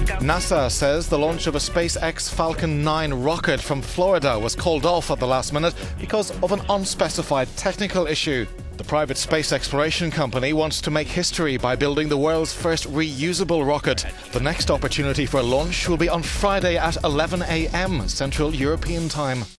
NASA says the launch of a SpaceX Falcon 9 rocket from Florida was called off at the last minute because of an unspecified technical issue. The private space exploration company wants to make history by building the world's first reusable rocket. The next opportunity for launch will be on Friday at 11 a.m. Central European Time.